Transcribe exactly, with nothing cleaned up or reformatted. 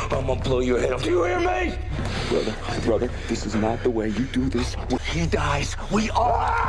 I'm gonna blow your head off. Do you hear me? Brother, brother, this is not the way you do this. When he dies, we all